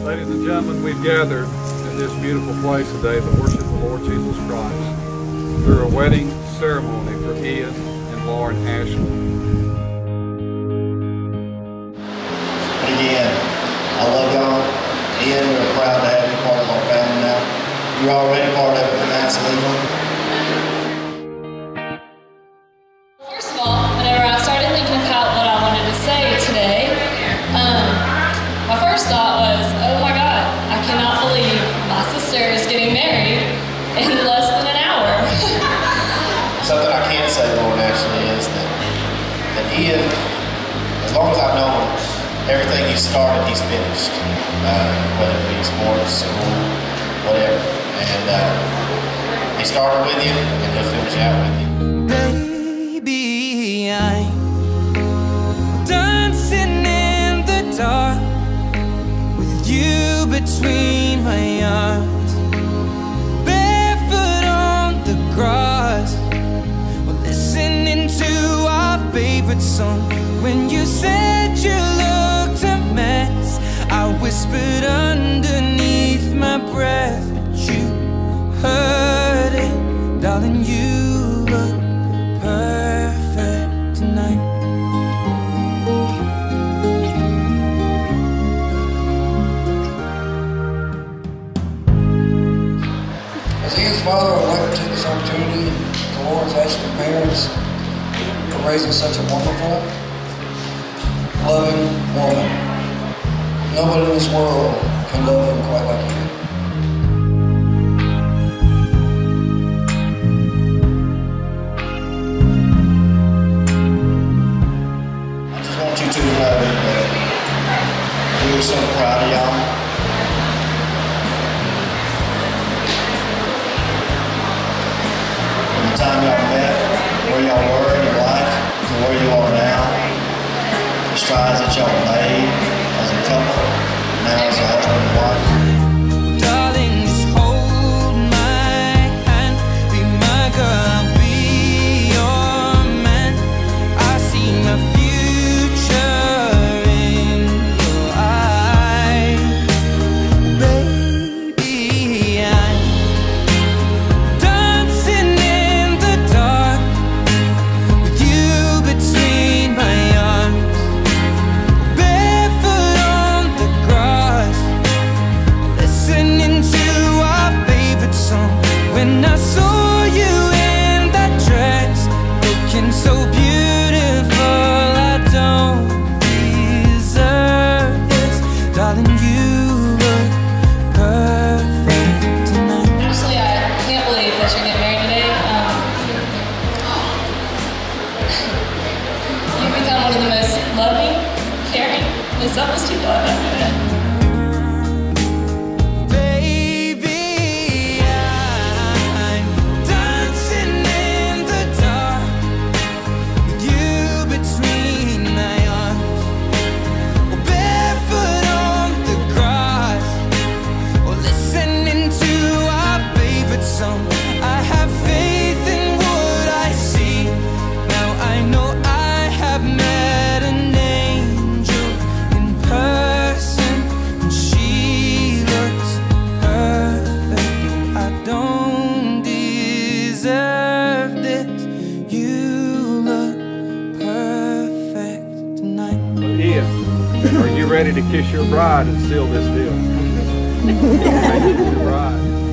Ladies and gentlemen, we've gathered in this beautiful place today to worship the Lord Jesus Christ through a wedding ceremony for Ian and Lauren Ashley. Again, I love y'all. Ian, we're proud to have you part of our family now. You're already part of it, but now it's legal. First of all, whenever I started thinking about what I wanted to say today, my first thought was, oh my God, I cannot believe my sister is getting married in less than an hour. Something I can say, Lord, actually, is that Ian, as long as I've known him, everything he started, he's finished. Whether it be sports, school, whatever. And he started with you, and he'll finish out with you. Baby, I'm dancing in the dark with you between my arms, barefoot on the grass, or listening to our favorite song. When you said you looked a mess, I whispered underneath my breath, but you heard it, darling. You look perfect tonight. As Ian's father, I'd like to take this opportunity to Lauren's Ashley parents for raising such a wonderful, loving woman. Nobody in this world can love them quite like you do. I just want you to know that we were so proud of y'all. From the time y'all met, where y'all were in your life, to where you are now, the strides that y'all made as a couple, now as a husband and wife. Darling, just hold my hand, be my girl, I'll be your man. I see my future in your eyes. Baby, I'm dancing in the dark with you between my arms, barefoot on the grass, listening to our favorite song. When I saw you in that dress, looking so beautiful, I don't deserve this, darling. You look perfect tonight. Actually, I can't believe that you're getting married today. You've become one of the most loving, caring, and selfless people I've ever met. Baby, I'm dancing in the dark with you between my arms, or barefoot on the grass, or listening to our favorite song. I have faith in what I see. Now I know I have met an angel in person, and she looks perfect. I don't deserve this. You look perfect tonight. Ian, are you ready to kiss your bride and seal this deal? Make you your bride.